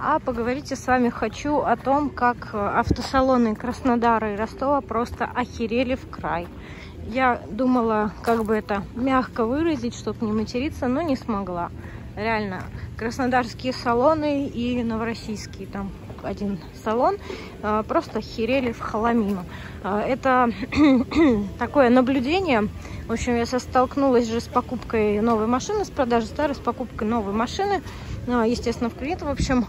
А поговорить я с вами хочу о том, как автосалоны Краснодара и Ростова просто охерели в край. Я думала, как бы это мягко выразить, чтобы не материться, но не смогла. Реально, краснодарские салоны и новороссийские, там один салон, просто охерели в хламину. Это такое наблюдение. В общем, я столкнулась же с покупкой новой машины, с продажей старой, с покупкой новой машины. Естественно, в кредит. В общем,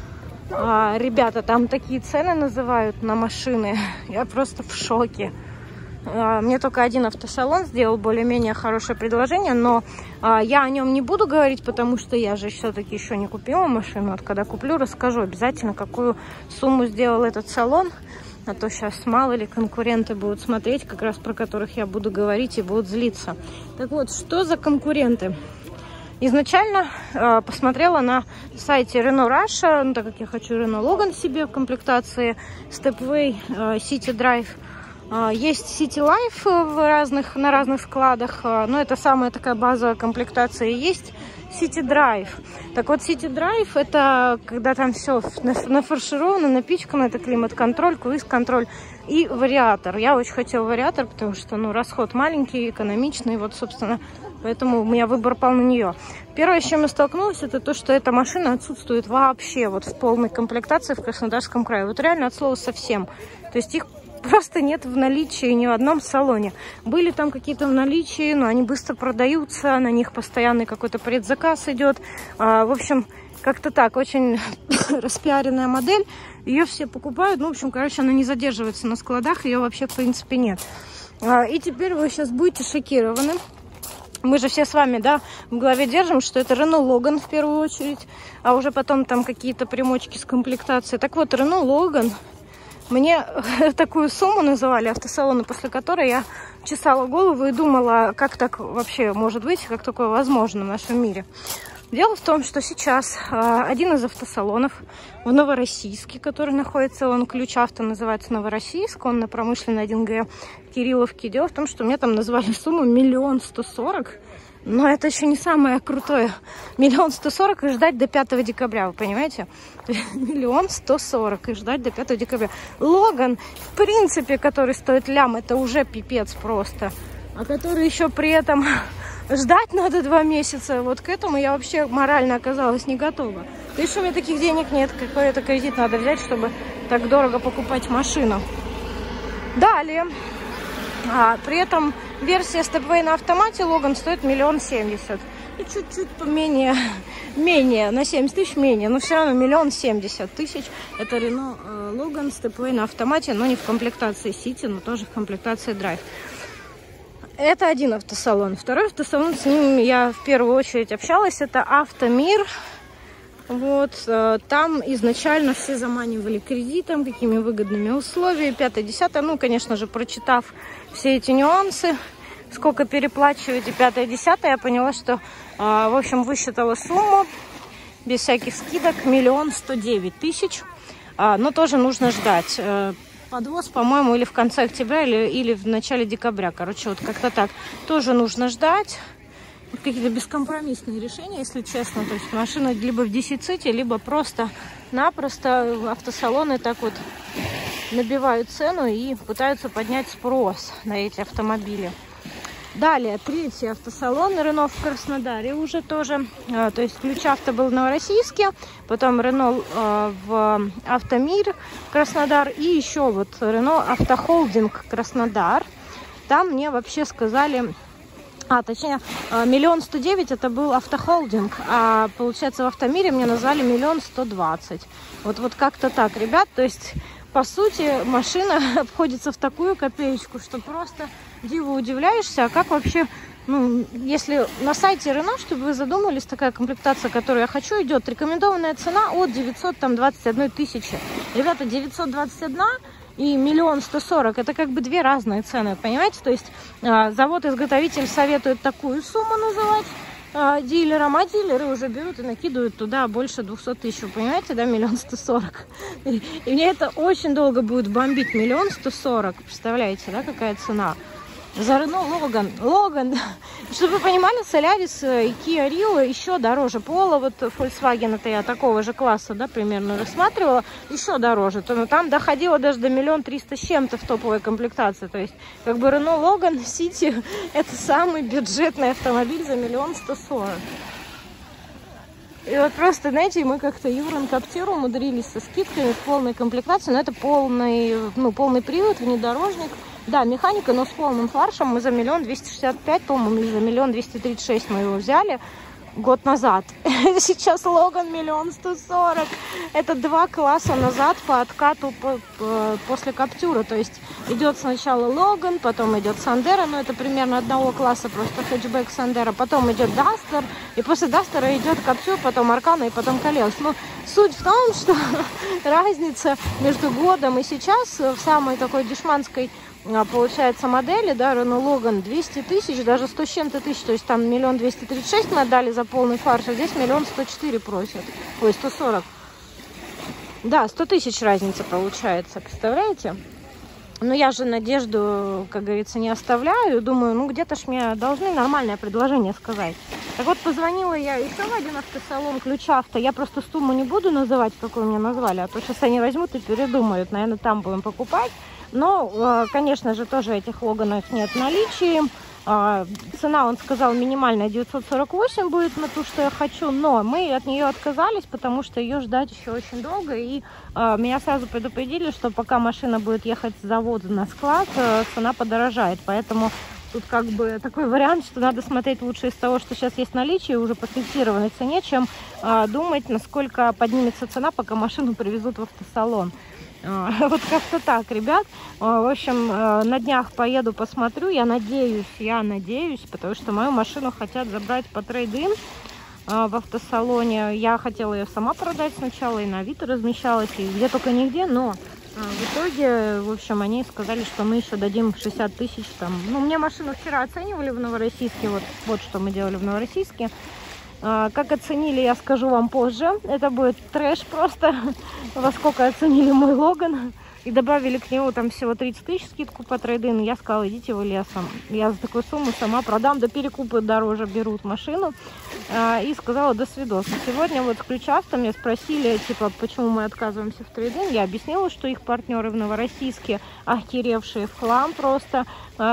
ребята там такие цены называют на машины. Я просто в шоке. Мне только один автосалон сделал более-менее хорошее предложение, но я о нем не буду говорить, потому что я же все-таки еще не купила машину. Вот когда куплю, расскажу обязательно, какую сумму сделал этот салон. А то сейчас мало ли конкуренты будут смотреть, как раз про которых я буду говорить, и будут злиться. Так вот, что за конкуренты? Изначально посмотрела на сайте Renault Russia, ну, так как я хочу Renault Logan себе в комплектации Stepway, City Drive. Есть City Life на разных складах, но это самая такая базовая комплектация. Есть City Drive. Так вот, City Drive — это когда там все нафаршировано, напичкано. Это климат-контроль, круиз-контроль и вариатор. Я очень хотела вариатор, потому что, ну, расход маленький, экономичный. Вот, собственно, поэтому у меня выбор пал на нее. Первое, с чем я столкнулась, это то, что эта машина отсутствует вообще вот в полной комплектации в Краснодарском крае. Вот реально от слова совсем. То есть их просто нет в наличии ни в одном салоне. Были там какие-то в наличии, но они быстро продаются, на них постоянный какой-то предзаказ идет. В общем, как-то так, очень распиаренная модель. Ее все покупают, ну, в общем, короче, она не задерживается на складах, ее вообще, в принципе, нет. И теперь вы сейчас будете шокированы. Мы же все с вами, да, в голове держим, что это Renault Logan в первую очередь, а уже потом там какие-то примочки с комплектацией. Так вот, Renault Logan... Мне такую сумму называли автосалоны, после которой я чесала голову и думала, как так вообще может быть, как такое возможно в нашем мире. Дело в том, что сейчас один из автосалонов в Новороссийске, который находится, он Ключ Авто, называется Новороссийск, он на Промышленной 1Г Кирилловке. Дело в том, что мне там назвали сумму 1 140 000. Но это еще не самое крутое. 1 140 000 и ждать до 5 декабря, вы понимаете? 1 140 000 и ждать до 5 декабря. Логан, в принципе, который стоит лям, это уже пипец просто. А который еще при этом ждать надо 2 месяца. Вот к этому я вообще морально оказалась не готова. То есть у меня таких денег нет. Какой-то кредит надо взять, чтобы так дорого покупать машину. Далее. При этом версия Stepway на автомате Logan стоит 1 070 000. И чуть-чуть поменее, на 70 тысяч менее, но все равно 1 070 000. Это Renault Logan Stepway на автомате, но не в комплектации City, но тоже в комплектации Drive. Это один автосалон. Второй автосалон, с ним я в первую очередь общалась, это Автомир. Вот, там изначально все заманивали кредитом, какими выгодными условиями, 5-10. Ну, конечно же, прочитав все эти нюансы, сколько переплачиваете 5-10, я поняла, что, в общем, высчитала сумму без всяких скидок 1 109 000. Но тоже нужно ждать. Подвоз, по-моему, или в конце октября, или в начале декабря. Короче, вот как-то так. Тоже нужно ждать. Какие-то бескомпромиссные решения, если честно. То есть машина либо в дефиците, либо просто-напросто автосалоны так вот набивают цену и пытаются поднять спрос на эти автомобили. Далее, третий автосалон Renault в Краснодаре уже тоже. То есть Ключ Авто был в Новороссийске, потом Renault в Автомир Краснодар и еще вот Renault Автохолдинг Краснодар. Там мне вообще сказали... точнее, 1 109 000 это был Автохолдинг, а получается в Автомире мне назвали 1 120 000. Вот как-то так, ребят. То есть, по сути, машина обходится в такую копеечку, что просто диву удивляешься. А как вообще, ну, если на сайте Renault, чтобы вы задумались, такая комплектация, которую я хочу, идет рекомендованная цена от 921 000. Ребята, 921 и 1 140 000 это как бы две разные цены, понимаете? То есть завод-изготовитель советует такую сумму называть дилерам, а дилеры уже берут и накидывают туда больше 200 000, вы понимаете, да, 1 140 000. И мне это очень долго будет бомбить, 1 140 000, представляете, да, какая цена? За Renault Logan. Чтобы вы понимали, Solaris и Kia Rio еще дороже. Polo, вот Volkswagen, это я такого же класса, да, примерно рассматривала, еще дороже. Но там доходило даже до 1 300 000 с чем-то в топовой комплектации. То есть, как бы Renault Logan City это самый бюджетный автомобиль за 1 140 000. И вот просто, знаете, мы как-то Юран Каптир умудрились со скидками в полной комплектации, но это полный привод, внедорожник. Да, механика, но с полным фаршем мы за 1 265 000, по-моему, или за 1 236 000 мы его взяли год назад. Сейчас Логан 1 140 000. Это 2 класса назад по откату после Каптюра. То есть идет сначала Логан, потом идет Сандера, но это примерно одного класса, просто хэтчбэк Сандера. Потом идет Дастер, и после Дастера идет Каптюр, потом Аркана и потом Калеус. Но суть в том, что разница между годом и сейчас в самой такой дешманской, получается, модели, да, Renault Logan 200 000, даже 100 с чем-то тысяч, то есть там 1 236 000 мы отдали за полный фарш, а здесь 1 104 000 просят, ой, 140. Да, 100 000 разница получается, представляете? Но я же надежду, как говорится, не оставляю, думаю, ну где-то ж мне должны нормальное предложение сказать. Так вот, позвонила я еще в один автосалон, Ключавто, я просто сумму не буду называть, какую мне назвали, а то сейчас они возьмут и передумают, наверное, там будем покупать. Но, конечно же, тоже этих Логанов нет в наличии. Цена, он сказал, минимальная 948 будет на ту, что я хочу. Но мы от нее отказались, потому что ее ждать еще очень долго. И меня сразу предупредили, что пока машина будет ехать с завода на склад, цена подорожает. Поэтому тут как бы такой вариант, что надо смотреть лучше из того, что сейчас есть в наличии, уже по фиксированной цене, чем думать, насколько поднимется цена, пока машину привезут в автосалон. Вот как-то так, ребят. В общем, на днях поеду, посмотрю. Я надеюсь, потому что мою машину хотят забрать по трейд-ин в автосалоне. Я хотела ее сама продать сначала, и на Авито размещалась, и где только нигде, но в итоге, в общем, они сказали, что мы еще дадим 60 000 там. Ну, мне машину вчера оценивали в Новороссийске, вот что мы делали в Новороссийске. Как оценили, я скажу вам позже. Это будет трэш просто, во сколько оценили мой Логан. И добавили к нему там всего 30 000 скидку по трейд-ину. Я сказала, идите вы лесом. Я за такую сумму сама продам. До перекупа дороже берут машину. И сказала, до свидос. Сегодня вот с Ключавто меня спросили, типа, почему мы отказываемся в трейд-ин. Я объяснила, что их партнеры в Новороссийске охеревшие в хлам просто.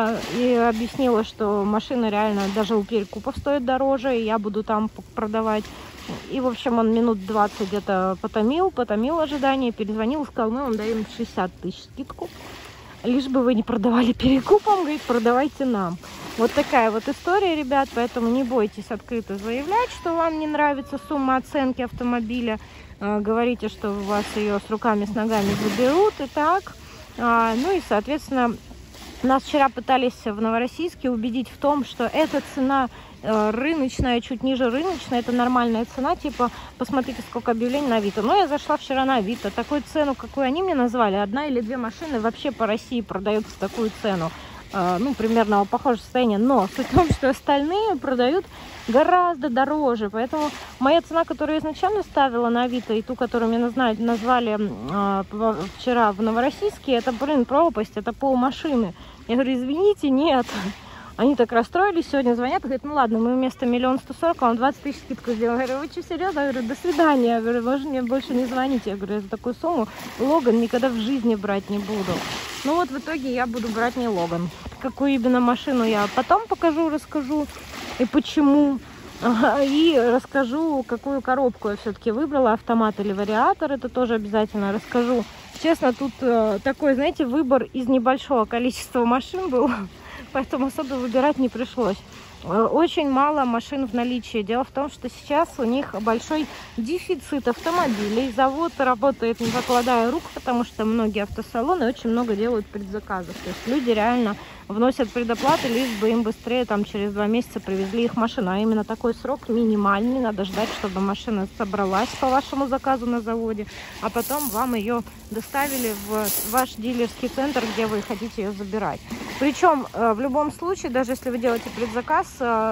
И объяснила, что машина реально даже у перекупов стоит дороже. И я буду там продавать. И, в общем, он минут 20 где-то потомил ожидание, перезвонил и сказал, мы вам даем 60 000 скидку. Лишь бы вы не продавали перекупом, говорит, продавайте нам. Вот такая вот история, ребят, поэтому не бойтесь открыто заявлять, что вам не нравится сумма оценки автомобиля. Говорите, что у вас ее с руками, с ногами заберут и так. Ну и, соответственно, нас вчера пытались в Новороссийске убедить в том, что эта цена рыночная, чуть ниже рыночная, это нормальная цена, типа, посмотрите, сколько объявлений на Авито. Но я зашла вчера на Авито, такую цену, какую они мне назвали, 1 или 2 машины вообще по России продаются в такую цену, ну, примерно похожее состояние, но суть в том, что остальные продают гораздо дороже, поэтому моя цена, которую я изначально ставила на Авито, и ту, которую мне назвали вчера в Новороссийске, это, блин, пропасть, это полмашины. Я говорю, извините, нет. Они так расстроились, сегодня звонят, говорят, ну ладно, мы вместо 1 140 000, а он 20 000 скидку сделал. Я говорю, вы что, серьезно? Я говорю, до свидания. Я говорю, можно мне больше не звонить. Я говорю, я за такую сумму Логан никогда в жизни брать не буду. Ну вот в итоге я буду брать не Логан. Какую именно машину я потом покажу, расскажу и почему. И расскажу, какую коробку я все-таки выбрала, автомат или вариатор, это тоже обязательно расскажу. Честно, тут такой, знаете, выбор из небольшого количества машин был. Поэтому особо выбирать не пришлось. Очень мало машин в наличии. Дело в том, что сейчас у них большой дефицит автомобилей. Завод работает, не покладая рук, потому что многие автосалоны очень много делают предзаказов. То есть люди реально вносят предоплаты, лишь бы им быстрее, там, через 2 месяца привезли их машину. А именно такой срок минимальный. Надо ждать, чтобы машина собралась по вашему заказу на заводе, а потом вам ее доставили в ваш дилерский центр, где вы хотите ее забирать. Причем в любом случае, даже если вы делаете предзаказ,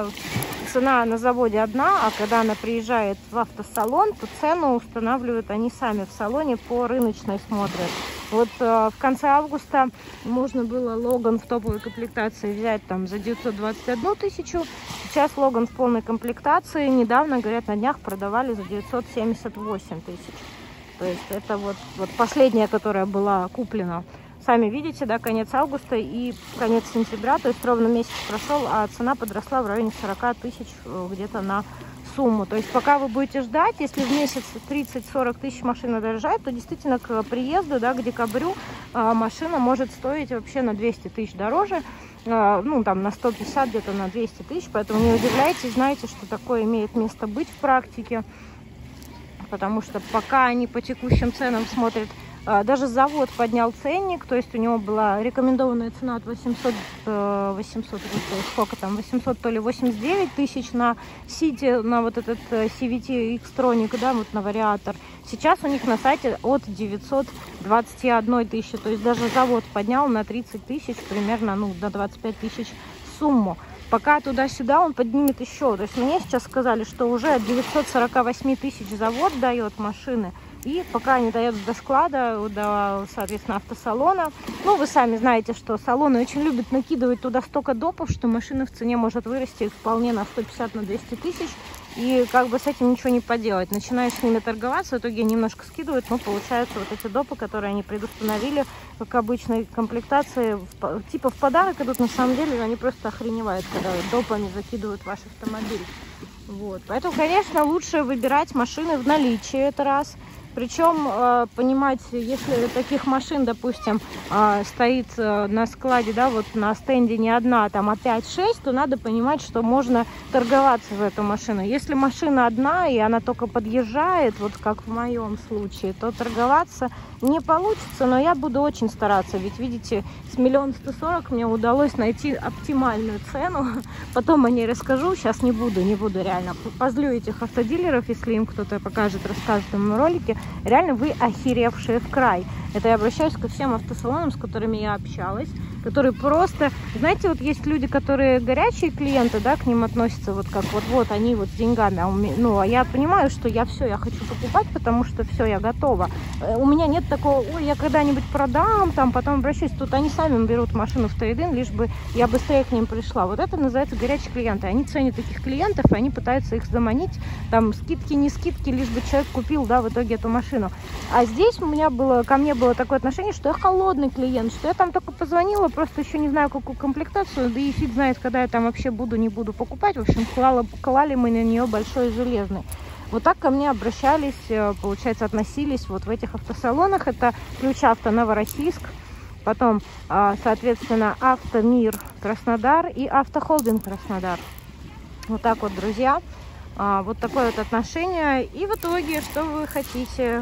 цена на заводе одна, а когда она приезжает в автосалон, то цену устанавливают они сами в салоне, по рыночной смотрят. Вот в конце августа можно было Логан в топовой комплектации взять там за 921 тысячу. Сейчас Логан в полной комплектации недавно, говорят, на днях продавали за 978 тысяч. То есть это вот последняя, которая была куплена. Сами видите, да, конец августа и конец сентября, то есть ровно месяц прошел, а цена подросла в районе 40 тысяч где-то на сумму. То есть пока вы будете ждать, если в месяц 30-40 тысяч машина дорожает, то действительно к приезду, да, к декабрю машина может стоить вообще на 200 тысяч дороже, ну там на 150, где-то на 200 тысяч, поэтому не удивляйтесь, знаете, что такое имеет место быть в практике, потому что пока они по текущим ценам смотрят. Даже завод поднял ценник, то есть у него была рекомендованная цена от 800 сколько там, 800 то ли 89 тысяч на City, на вот этот CVT X-Tronic, да, вот на вариатор. Сейчас у них на сайте от 921 тысячи, то есть даже завод поднял на 30 тысяч, примерно, ну, на 25 тысяч сумму. Пока туда-сюда он поднимет еще. То есть мне сейчас сказали, что уже от 948 тысяч завод дает машины. И пока они доедут до склада, до, соответственно, автосалона. Ну, вы сами знаете, что салоны очень любят накидывать туда столько допов, что машина в цене может вырасти вполне на 150-200 тысяч. И как бы с этим ничего не поделать. Начинаешь с ними торговаться, в итоге немножко скидывают, но получается вот эти допы, которые они предустановили, как обычной комплектации, типа в подарок идут, на самом деле они просто охреневают, когда допами закидывают ваш автомобиль. Вот. Поэтому, конечно, лучше выбирать машины в наличии, это раз. Причем понимать, если таких машин, допустим, стоит на складе, да, вот на стенде не одна, там, а 5-6, то надо понимать, что можно торговаться за эту машину. Если машина одна, и она только подъезжает, вот как в моем случае, то торговаться не получится, но я буду очень стараться. Ведь, видите, с 1 140 000 мне удалось найти оптимальную цену. Потом о ней расскажу, сейчас не буду реально. Позлю этих автодилеров, если им кто-то покажет, расскажет им в ролике. Реально вы охеревшие в край. Это я обращаюсь ко всем автосалонам, с которыми я общалась, которые просто, знаете, вот есть люди, которые горячие клиенты, да, к ним относятся вот как вот они вот с деньгами, а я понимаю, что я хочу покупать, потому что все, я готова. У меня нет такого, ой, я когда-нибудь продам, там, потом обращусь, тут они сами берут машину в трейд-ин, лишь бы я быстрее к ним пришла. Вот это называется горячие клиенты. Они ценят таких клиентов, и они пытаются их заманить, там, скидки, не скидки, лишь бы человек купил, да, в итоге эту машину. А здесь ко мне было такое отношение, что я холодный клиент, что я там только позвонила, просто еще не знаю, какую комплектацию, да и фиг знает, когда я там вообще не буду покупать. В общем, клали мы на нее большой железный. Вот так ко мне обращались, получается, относились вот в этих автосалонах. Это Ключ Авто Новороссийск, потом, соответственно, Автомир Краснодар и Автохолдинг Краснодар. Вот так вот, друзья. Вот такое вот отношение. И в итоге, что вы хотите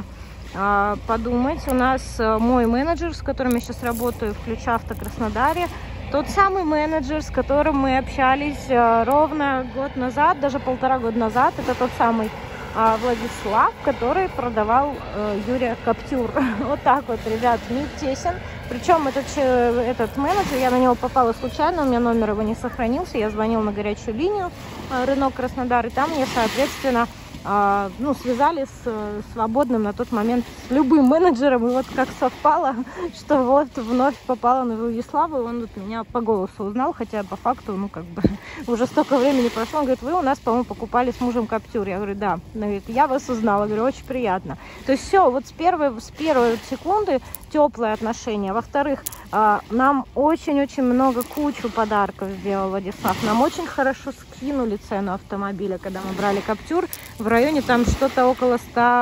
подумать, у нас мой менеджер, с которым я сейчас работаю в Ключ Авто Краснодаре, тот самый менеджер, с которым мы общались ровно год назад, даже 1,5 года назад, это тот самый Владислав, который продавал Юрия Каптюр. Вот так вот, ребят, мир тесен. Причем этот менеджер, я на него попала случайно, у меня номер его не сохранился, я звонила на горячую линию Рено Краснодар, и там мне, соответственно, связали с свободным на тот момент с любым менеджером, и вот как совпало, что вот вновь попала на Владислава, и он вот меня по голосу узнал, хотя по факту, уже столько времени прошло. Он говорит, вы у нас, по-моему, покупали с мужем Каптюр. Я говорю, да. Он говорит, я вас узнала. Я говорю, очень приятно. То есть все, вот с первой секунды теплые отношения. Во-вторых, нам очень-очень много, кучу подарков сделал Владислав. Нам очень хорошо скинули цену автомобиля, когда мы брали Каптюр. В районе там что-то около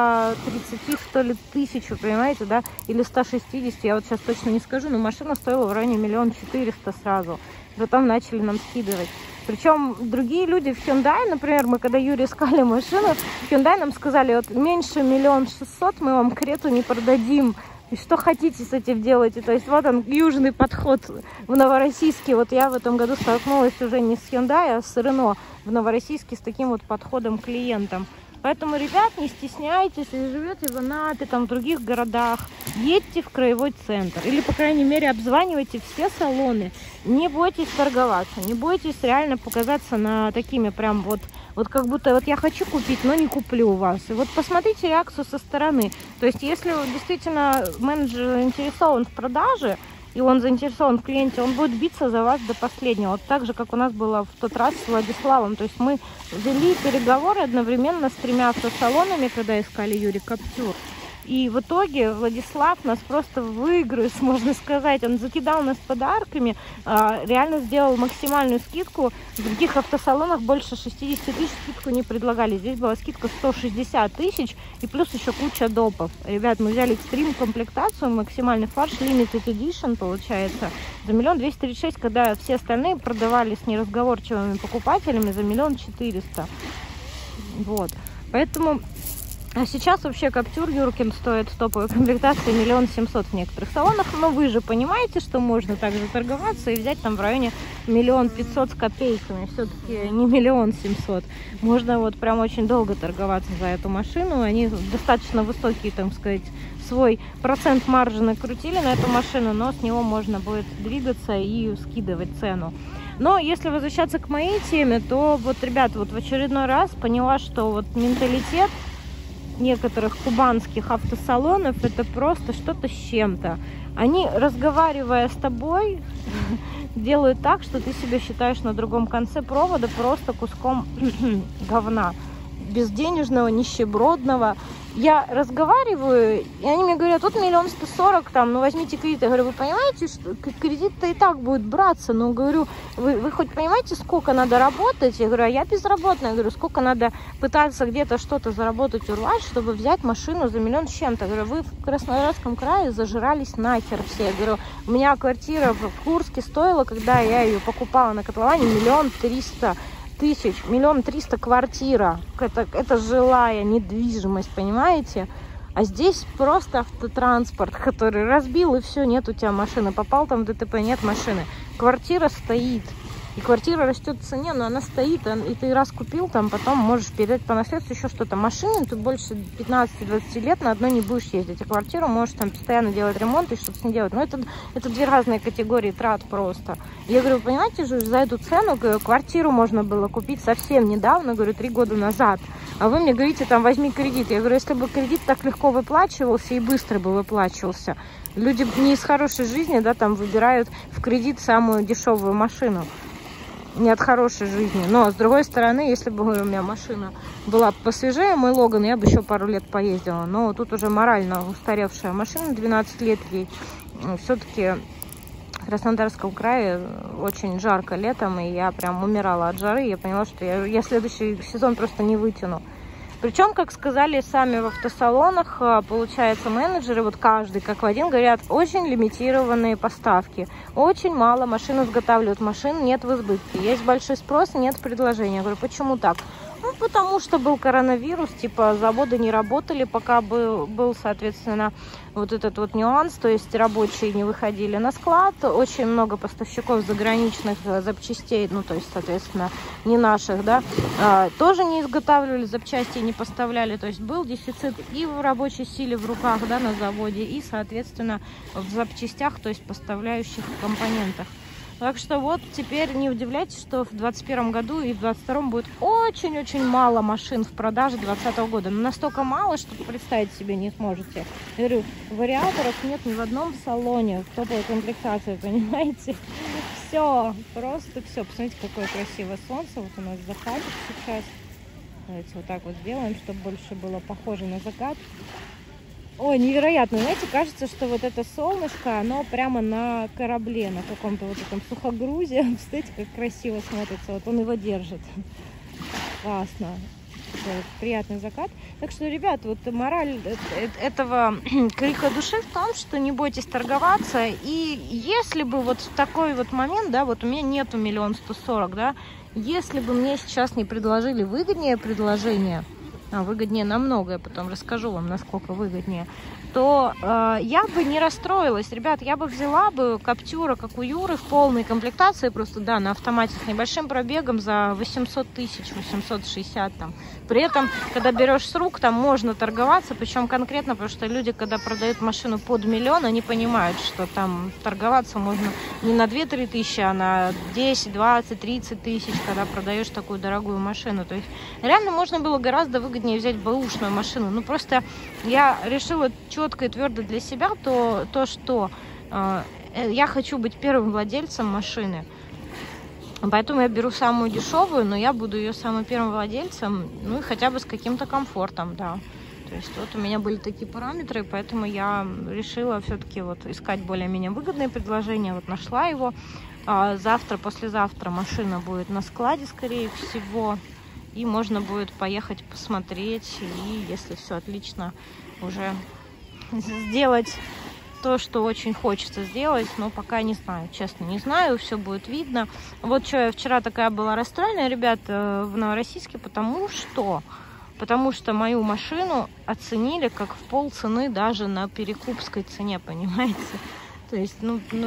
130, что ли, тысяч, понимаете, да? Или 160, я вот сейчас точно не скажу, но машина стоила в районе 1 400 000 сразу. Потом начали нам скидывать. Причем другие люди в Hyundai, например, мы когда Юре искали машину, в Hyundai нам сказали, вот меньше 1 600 000 мы вам Крету не продадим. И что хотите с этим делать? И, то есть вот он, южный подход в Новороссийске. Вот я в этом году столкнулась уже не с Hyundai, а с Renault в Новороссийске с таким вот подходом к клиентам. Поэтому, ребят, не стесняйтесь, если живете в Анапе, там, в других городах, едьте в краевой центр. Или, по крайней мере, обзванивайте все салоны. Не бойтесь торговаться, не бойтесь реально показаться на такими прям вот как будто вот я хочу купить, но не куплю у вас. И вот посмотрите реакцию со стороны. То есть, если действительно менеджер заинтересован в продаже, и он заинтересован в клиенте, он будет биться за вас до последнего. Вот так же, как у нас было в тот раз с Владиславом. То есть мы вели переговоры одновременно с 3 автосалонами, когда искали Юрий Каптюр. И в итоге Владислав нас просто выгрыз, можно сказать. Он закидал нас подарками, реально сделал максимальную скидку. В других автосалонах больше 60 тысяч скидку не предлагали. Здесь была скидка 160 тысяч и плюс еще куча допов. Ребят, мы взяли экстрим комплектацию, максимальный фарш, Limited Edition получается, за 1 236 000, когда все остальные продавали с неразговорчивыми покупателями за 1 400 000. Вот, поэтому... А сейчас вообще Каптюр Юркин стоит в топовой комплектации 1 700 000 в некоторых салонах. Но вы же понимаете, что можно также торговаться и взять там в районе 1 500 000 с копейками. Все-таки не 1 700 000. Можно вот прям очень долго торговаться за эту машину. Они достаточно высокий, так сказать, свой процент маржи накрутили на эту машину, но с него можно будет двигаться и скидывать цену. Но если возвращаться к моей теме, то вот, ребят, вот в очередной раз поняла, что вот менталитет некоторых кубанских автосалонов это просто что-то с чем-то. Они, разговаривая с тобой, делают так, что ты себя считаешь на другом конце провода просто куском говна, безденежного, нищебродного. Я разговариваю, и они мне говорят, тут 1 140 000 там, ну возьмите кредит. Я говорю, вы понимаете, что кредит-то и так будет браться? Ну, говорю, вы хоть понимаете, сколько надо работать? Я говорю, а я безработная. Я говорю, сколько надо пытаться где-то что-то заработать, урвать, чтобы взять машину за 1 000 000 с чем-то. Я говорю, вы в Краснодарском крае зажирались нахер все. Я говорю, у меня квартира в Курске стоила, когда я ее покупала на котловане, 1 300 000. 1 300 000 квартира. Это жилая недвижимость, понимаете? А здесь просто автотранспорт, который разбил, и все, нет у тебя машины. Попал там в ДТП, нет машины. Квартира стоит. И квартира растет в цене, но она стоит, и ты раз купил, там потом можешь передать по наследству еще что-то. Машины ты больше 15-20 лет на одной не будешь ездить, а квартиру можешь там постоянно делать ремонт и что-то с ней делать. Но это 2 разные категории трат просто. Я говорю, вы понимаете же, за эту цену квартиру можно было купить совсем недавно, говорю, 3 года назад. А вы мне говорите, там, возьми кредит. Я говорю, если бы кредит так легко выплачивался и быстро бы выплачивался, люди не из хорошей жизни, да, там выбирают в кредит самую дешевую машину. Не от хорошей жизни. Но, с другой стороны, если бы у меня машина была посвежее, мой Логан, я бы еще пару лет поездила. Но тут уже морально устаревшая машина, 12 лет ей. Все-таки в Краснодарском крае очень жарко летом, и я прям умирала от жары. Я поняла, что я следующий сезон просто не вытяну. Причем, как сказали сами в автосалонах, получается, менеджеры, вот каждый как в один, говорят, очень лимитированные поставки. Очень мало машин изготавливают, машин нет в избытке. Есть большой спрос, нет предложения. Я говорю, почему так? Ну, потому что был коронавирус, типа заводы не работали, пока был, соответственно, вот этот вот нюанс, то есть рабочие не выходили на склад, очень много поставщиков заграничных запчастей, ну, то есть, соответственно, не наших, да, тоже не изготавливали запчасти, не поставляли, то есть был дефицит и в рабочей силе в руках, да, на заводе, и, соответственно, в запчастях, то есть поставляющих компонентах. Так что вот теперь не удивляйтесь, что в 2021 году и в 2022 будет очень-очень мало машин в продаже 2020 года. Но настолько мало, что представить себе не сможете. Я говорю, вариаторов нет ни в одном салоне в топовой комплектации, понимаете? Все, просто все. Посмотрите, какое красивое солнце. Вот у нас закатик сейчас. Давайте вот так вот сделаем, чтобы больше было похоже на закат. Ой, невероятно. Знаете, кажется, что вот это солнышко, оно прямо на корабле, на каком-то вот этом сухогрузе. Смотрите, как красиво смотрится. Вот он его держит. Классно. Вот, приятный закат. Так что, ребят, вот мораль этого крика души в том, что не бойтесь торговаться. И если бы вот в такой вот момент, да, вот у меня нету 1 140 000, да, если бы мне сейчас не предложили выгоднее предложение, выгоднее намного, я потом расскажу вам, насколько выгоднее, то я бы не расстроилась. Ребят, я бы взяла бы Каптюра, как у Юры, в полной комплектации, просто, да, на автомате с небольшим пробегом за 800 000, 860 там, При этом, когда берешь с рук, там можно торговаться, причем конкретно, потому что люди, когда продают машину под миллион, они понимают, что там торговаться можно не на 2-3 тысячи, а на 10, 20, 30 тысяч, когда продаешь такую дорогую машину. То есть реально можно было гораздо выгоднее взять бэушную машину. Ну просто я решила четко и твердо для себя то что я хочу быть первым владельцем машины. Поэтому я беру самую дешевую, но я буду ее самым первым владельцем, ну и хотя бы с каким-то комфортом, да. То есть вот у меня были такие параметры, поэтому я решила все-таки вот искать более-менее выгодные предложения. Вот нашла его. Завтра, послезавтра машина будет на складе, скорее всего. И можно будет поехать посмотреть. И если все отлично, уже сделать то, что очень хочется сделать, но пока не знаю, честно, не знаю, все будет видно. Вот что я вчера такая была расстроена, ребят, в Новороссийске, потому что мою машину оценили как в полцены даже на перекупской цене, понимаете? То есть,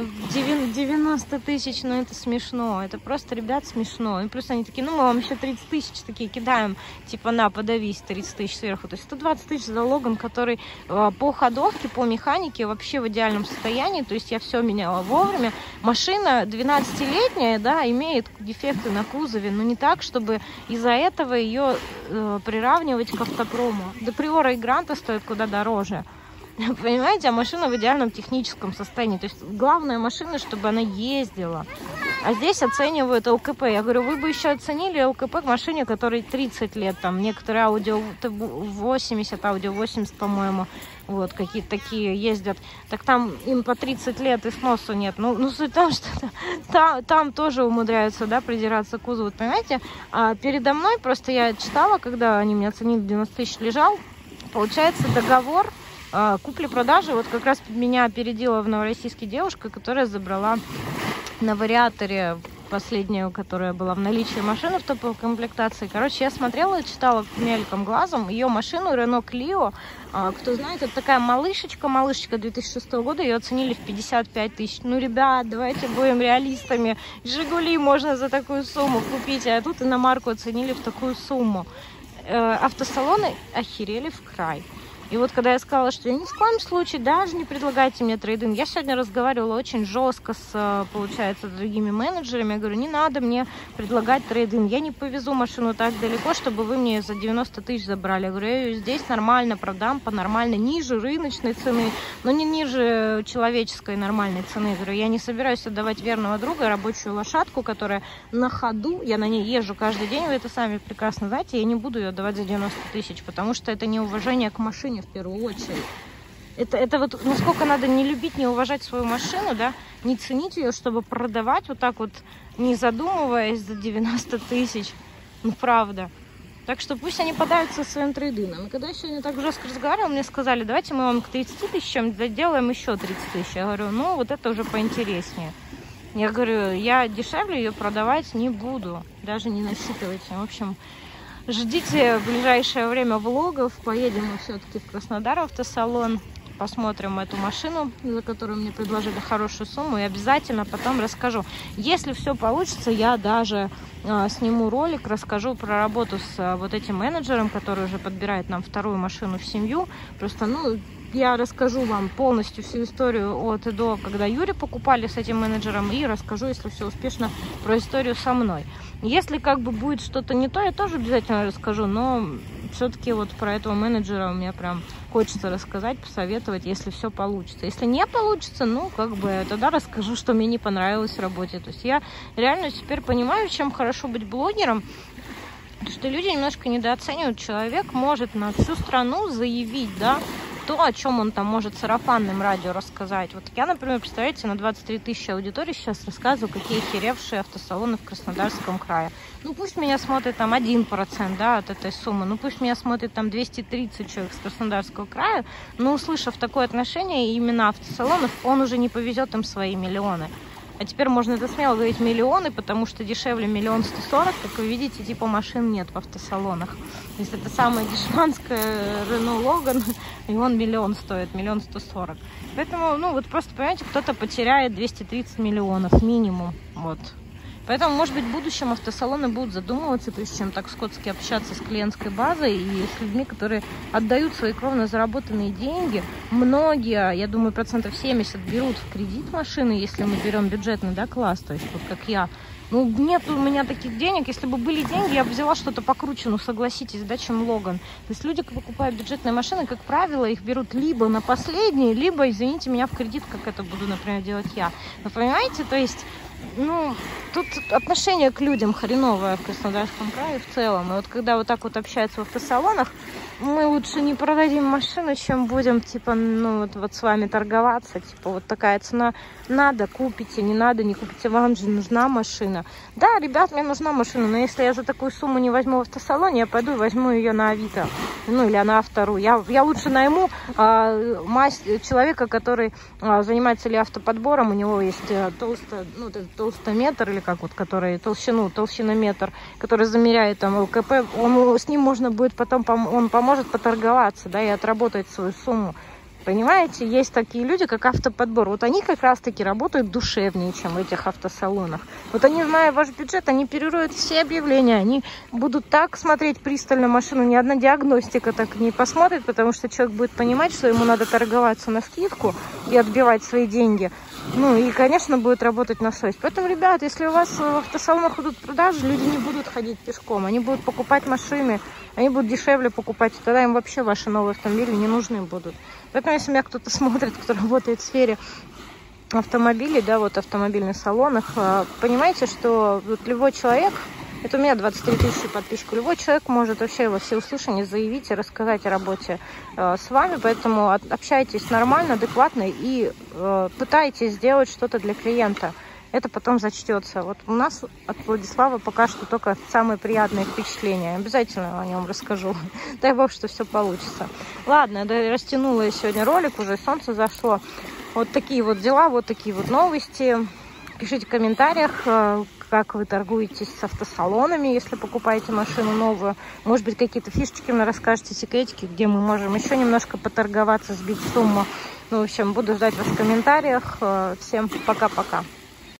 90 тысяч, это смешно. Это просто, ребят, смешно. И плюс они такие, мы вам еще 30 тысяч такие кидаем, типа, подавись, 30 тысяч сверху. То есть 120 тысяч с залогом, который по ходовке, по механике вообще в идеальном состоянии. То есть я все меняла вовремя. Машина 12-летняя, да, имеет дефекты на кузове, но не так, чтобы из-за этого ее приравнивать к автопрому. До Приора и Гранта стоит куда дороже. Понимаете, а машина в идеальном техническом состоянии. То есть главная машина, чтобы она ездила. А здесь оценивают ЛКП. Я говорю, вы бы еще оценили ЛКП к машине, которой 30 лет. Там некоторые Audi 80, Audi 80, по-моему, вот какие-то такие ездят. Так там им по 30 лет и сносу нет. Ну суть в том, что там тоже умудряются, да, придираться к кузову. Понимаете? А передо мной, просто я читала, когда они мне оценили, 90 тысяч лежал, получается договор купли-продажи. Вот как раз меня опередила в Новороссийске девушка, которая забрала на вариаторе последнюю, которая была в наличии машины в топовой комплектации. Короче, я смотрела, читала мельком глазом ее машину Renault Clio. Кто знает, это такая малышечка 2006 года. Ее оценили в 55 тысяч. Ну, ребят, давайте будем реалистами. Жигули можно за такую сумму купить, а тут иномарку оценили в такую сумму. Автосалоны охерели в край. И вот когда я сказала, что я ни в коем случае даже не предлагайте мне трейд-ин, я сегодня разговаривала очень жестко получается, с другими менеджерами. Я говорю, не надо мне предлагать трейд-ин. Я не повезу машину так далеко, чтобы вы мне за 90 тысяч забрали. Я говорю, я ее здесь нормально продам, по нормально, ниже рыночной цены, но не ниже человеческой нормальной цены. Я говорю, я не собираюсь отдавать верного друга, рабочую лошадку, которая на ходу, я на ней езжу каждый день, вы это сами прекрасно знаете, я не буду ее отдавать за 90 тысяч, потому что это неуважение к машине в первую очередь. Это вот насколько надо не любить, не уважать свою машину, да, не ценить ее, чтобы продавать вот так вот, не задумываясь, за 90 тысяч. Ну, правда. Так что пусть они подаются своим трейдином. И когда я сегодня так жестко разговаривала, мне сказали, давайте мы вам к 30 тысячам сделаем еще 30 тысяч. Я говорю, вот это уже поинтереснее. Я говорю, я дешевле ее продавать не буду, даже не насчитывайте. В общем, ждите в ближайшее время влогов. Поедем мы все-таки в Краснодар, автосалон. Посмотрим эту машину, за которую мне предложили хорошую сумму. И обязательно потом расскажу. Если все получится, я даже сниму ролик, расскажу про работу с вот этим менеджером, который уже подбирает нам вторую машину в семью. Просто, я расскажу вам полностью всю историю от и до, когда Юрий покупали с этим менеджером, и расскажу, если все успешно, про историю со мной. Если будет что-то не то, я тоже обязательно расскажу, но все-таки вот про этого менеджера мне прям хочется рассказать, посоветовать, если все получится. Если не получится, тогда расскажу, что мне не понравилось в работе. То есть я реально теперь понимаю, чем хорошо быть блогером, что люди немножко недооценивают. Человек может на всю страну заявить, да, то, о чем он там может сарафанным радио рассказать. Вот я, например, представляете, на 23 тысячи аудитории сейчас рассказываю, какие охеревшие автосалоны в Краснодарском крае. Пусть меня смотрит там 1%, да, от этой суммы, пусть меня смотрит там 230 человек с Краснодарского края, но услышав такое отношение и имена автосалонов, он уже не повезет им свои миллионы. А теперь можно это смело говорить миллионы, потому что дешевле 1 140 000, как вы видите, типа машин нет в автосалонах. Если это самая дешманская Renault Logan, и он 1 000 000 стоит, 1 140 000. Поэтому, просто, понимаете, кто-то потеряет 230 миллионов минимум, вот. Поэтому, может быть, в будущем автосалоны будут задумываться, прежде чем так скотски общаться с клиентской базой и с людьми, которые отдают свои кровно заработанные деньги. Многие, я думаю, 70% берут в кредит машины, если мы берем бюджетный, да, класс, то есть вот как я. Ну, нет у меня таких денег. Если бы были деньги, я бы взяла что-то покруче, ну, согласитесь, да, чем Логан. То есть люди, покупают бюджетные машины, как правило, их берут либо на последние, либо, извините меня, в кредит, как это буду, например, делать я. Вы понимаете, то есть, ну, тут отношение к людям хреновое в Краснодарском крае в целом. И вот когда вот так вот общаются в автосалонах, мы лучше не продадим машину, чем будем, типа, ну, вот с вами торговаться. Типа, вот такая цена. Надо, купите, не надо, не купите. Вам же нужна машина. Да, ребят, мне нужна машина, но если я за такую сумму не возьму в автосалоне, я пойду и возьму ее на Авито. Ну, или на Автору. Я лучше найму человека, который занимается или автоподбором. У него есть толстометр, или как вот, который толщинометр, который замеряет там ЛКП. С ним можно будет потом, он поможет поторговаться, да, и отработать свою сумму. Понимаете, есть такие люди, как автоподбор. Вот они как раз-таки работают душевнее, чем в этих автосалонах. Вот они, зная ваш бюджет, они перероют все объявления. Они будут так смотреть пристально машину. Ни одна диагностика так не посмотрит, потому что человек будет понимать, что ему надо торговаться на скидку и отбивать свои деньги. Ну и, конечно, будет работать на совесть. Поэтому, ребят, если у вас в автосалонах идут продажи, люди не будут ходить пешком. Они будут покупать машины, они будут дешевле покупать. И тогда им вообще ваши новые автомобили не нужны будут. Поэтому, если меня кто-то смотрит, кто работает в сфере автомобилей, да, вот автомобильных салонах, понимаете, что вот любой человек, это у меня 23 тысячи подписчиков, любой человек может вообще во всеуслышание заявить и рассказать о работе с вами, поэтому общайтесь нормально, адекватно и пытайтесь сделать что-то для клиента. Это потом зачтется. Вот у нас от Владислава пока что только самые приятные впечатления. Обязательно о нем расскажу. Дай бог, что все получится. Ладно, я растянула я сегодня ролик, уже солнце зашло. Вот такие вот дела, вот такие вот новости. Пишите в комментариях, как вы торгуетесь с автосалонами, если покупаете машину новую. Может быть, какие-то фишечки мне расскажете, секретики, где мы можем еще немножко поторговаться, сбить сумму. Ну, в общем, буду ждать вас в комментариях. Всем пока-пока.